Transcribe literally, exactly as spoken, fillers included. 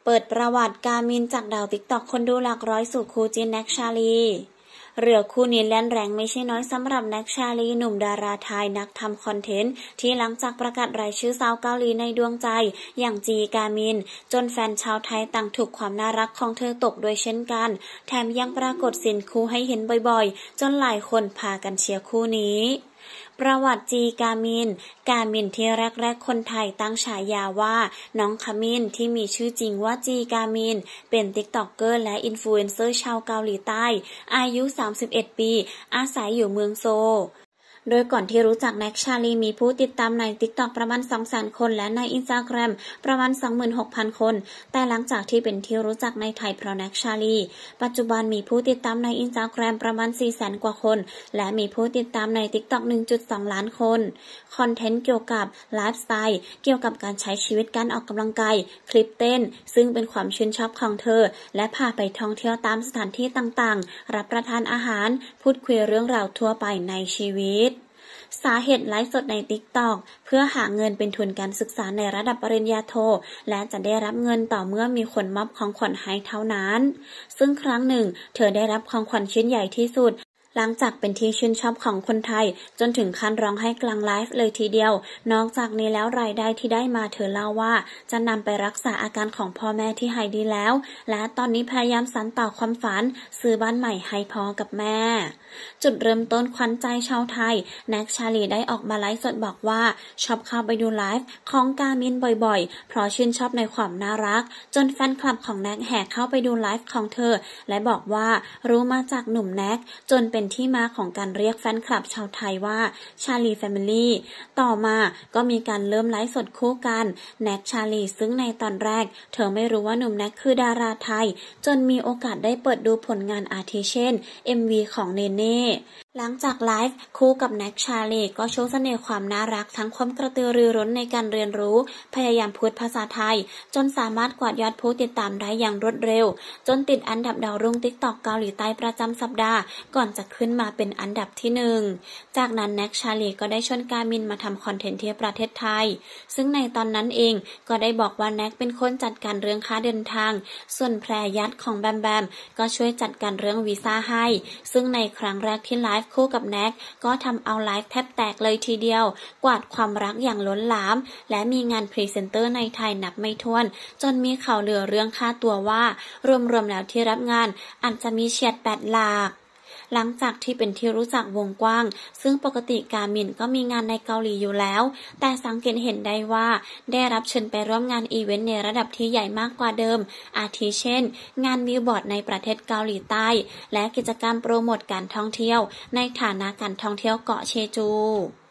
เปิดประวัติกามินจากดาวติ๊กต็อกคนดูหลักร้อยสู่คู่จิ้นแน็กชาลีเรือคู่นี้แล่นแรงไม่ใช่น้อยสำหรับแน็กชาลีหนุ่มดาราไทยนักทำคอนเทนต์ที่หลังจากประกาศรายชื่อสาวเกาหลีในดวงใจอย่างจีกามินจนแฟนชาวไทยต่างถูกความน่ารักของเธอตกด้วยเช่นกันแถมยังปรากฏสินคู่ให้เห็นบ่อยๆจนหลายคนพากันเชียร์คู่นี้ประวัติจีกามินกามินที่แรกๆคนไทยตั้งฉายาว่าน้องขมินที่มีชื่อจริงว่าจีกามินเป็นติ๊กต็อกเกอร์และอินฟลูเอนเซอร์ชาวเกาหลีใต้อายุสามสิบเอ็ดปีอาศัยอยู่เมืองโซลโดยก่อนที่รู้จักแน็กชาลีมีผู้ติดตามใน ติ๊กต็อก ประมาณ สองแสน คนและใน อินสตาแกรม ประมาณ สองหมื่นหกพัน คนแต่หลังจากที่เป็นที่รู้จักในไทยเพราะแน็กชาลีปัจจุบันมีผู้ติดตามใน อินสตาแกรม ประมาณ สี่แสน กว่าคนและมีผู้ติดตามใน ติ๊กต็อก หนึ่งจุดสอง ล้านคนคอนเทนต์เกี่ยวกับไลฟ์สไตล์เกี่ยวกับการใช้ชีวิตการออกกำลังกายคลิปเต้นซึ่งเป็นความชื่นชอบของเธอและพาไปท่องเที่ยวตามสถานที่ต่างๆรับประทานอาหารพูดคุยเรื่องราวทั่วไปในชีวิตสาเหตุไลฟ์สดใน ติ๊กต็อก เพื่อหาเงินเป็นทุนการศึกษาในระดับปริญญาโทและจะได้รับเงินต่อเมื่อมีคนมอบของขวัญให้เท่านั้นซึ่งครั้งหนึ่งเธอได้รับของขวัญชิ้นใหญ่ที่สุดหลังจากเป็นที่ชื่นชอบของคนไทยจนถึงขั้นร้องไห้กลางไลฟ์เลยทีเดียวนอกจากนี้แล้วรายได้ที่ได้มาเธอเล่าว่าจะนำไปรักษาอาการของพ่อแม่ที่หายดีแล้วและตอนนี้พยายามสานต่อความฝันซื้อบ้านใหม่ให้พ่อกับแม่จุดเริ่มต้นขวัญใจชาวไทยแน็กชาลีได้ออกมาไลฟ์สดบอกว่าชอบเข้าไปดูไลฟ์ของกามินบ่อยๆเพราะชื่นชอบในความน่ารักจนแฟนคลับของแน็กแห่เข้าไปดูไลฟ์ของเธอและบอกว่ารู้มาจากหนุ่มแน็กจนเป็นที่มาของการเรียกแฟนคลับชาวไทยว่าชาลีแฟมิลี่ต่อมาก็มีการเริ่มไลฟ์สดคู่กันแน็กชาลีซึ่งในตอนแรกเธอไม่รู้ว่าหนุ่มแน็กคือดาราไทยจนมีโอกาสได้เปิดดูผลงานอาทิเช่น เอ็ม วี ของเนเน่หลังจากไลฟ์คู่กับแน็กชาลีก็โชว์เสน่ห์ความน่ารักทั้งความกระตือรือร้นในการเรียนรู้พยายามพูดภาษาไทยจนสามารถกวาดยอดผู้ติดตามได้อย่างรวดเร็วจนติดอันดับดาวรุ่ง ติ๊กต็อก เกาหลีใต้ประจำสัปดาห์ก่อนจะขึ้นมาเป็นอันดับที่หนึ่งจากนั้นแน็กชาลีก็ได้ชวนกามินมาทำคอนเทนต์ที่ประเทศไทยซึ่งในตอนนั้นเองก็ได้บอกว่าแน็กเป็นคนจัดการเรื่องค่าเดินทางส่วนแพรยัดของแบมแบมก็ช่วยจัดการเรื่องวีซ่าให้ซึ่งในครั้งแรกที่ไลฟ์คู่กับแน็กก็ทำเอาไลฟ์แทบแตกเลยทีเดียวกวาดความรักอย่างล้นหลามและมีงานพรีเซนเตอร์ในไทยนับไม่ถ้วนจนมีข่าวลือเรื่องค่าตัวว่ารวมๆแล้วที่รับงานอาจจะมีเฉียดแปดหลักหลังจากที่เป็นที่รู้จักวงกว้างซึ่งปกติกามินก็มีงานในเกาหลีอยู่แล้วแต่สังเกตเห็นได้ว่าได้รับเชิญไปร่วมงานอีเวนต์ในระดับที่ใหญ่มากกว่าเดิมอาทิเช่นงานบิลบอร์ดในประเทศเกาหลีใต้และกิจกรรมโปรโมทการท่องเที่ยวในฐานะการท่องเที่ยวเกาะเชจู